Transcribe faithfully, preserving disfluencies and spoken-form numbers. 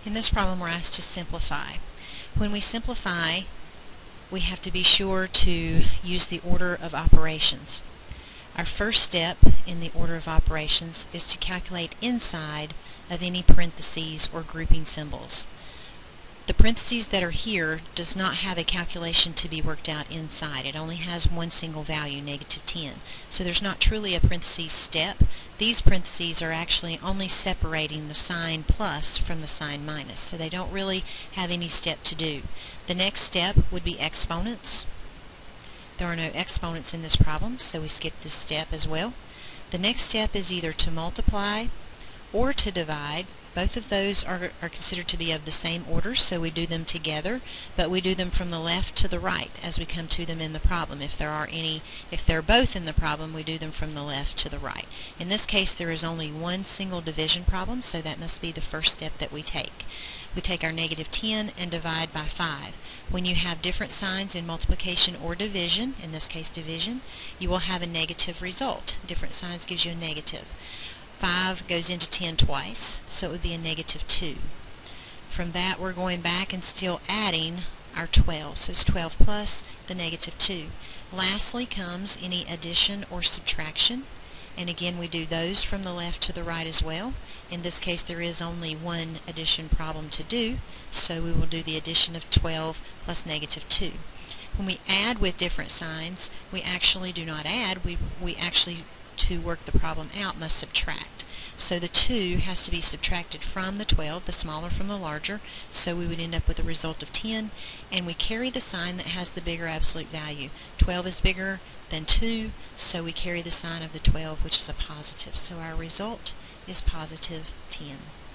In this problem, we're asked to simplify. When we simplify, we have to be sure to use the order of operations. Our first step in the order of operations is to calculate inside of any parentheses or grouping symbols. The parentheses that are here does not have a calculation to be worked out inside. It only has one single value, negative ten. So there's not truly a parentheses step. These parentheses are actually only separating the sign plus from the sign minus. So they don't really have any step to do. The next step would be exponents. There are no exponents in this problem, so we skip this step as well. The next step is either to multiply or to divide. Both of those are, are considered to be of the same order, so we do them together, but we do them from the left to the right as we come to them in the problem. If there are any, if they're both in the problem, we do them from the left to the right. In this case, there is only one single division problem, so that must be the first step that we take. We take our negative ten and divide by five. When you have different signs in multiplication or division, in this case division, you will have a negative result. Different signs gives you a negative. five goes into ten twice, so it would be a negative two. From that, we're going back and still adding our twelve, so it's twelve plus the negative two. Lastly comes any addition or subtraction, and again we do those from the left to the right as well. In this case, there is only one addition problem to do, so we will do the addition of twelve plus negative two. When we add with different signs, we actually do not add, we, we actually to work the problem out must subtract. So the two has to be subtracted from the twelve, the smaller from the larger, so we would end up with a result of ten, and we carry the sign that has the bigger absolute value. twelve is bigger than two, so we carry the sign of the twelve, which is a positive. So our result is positive ten.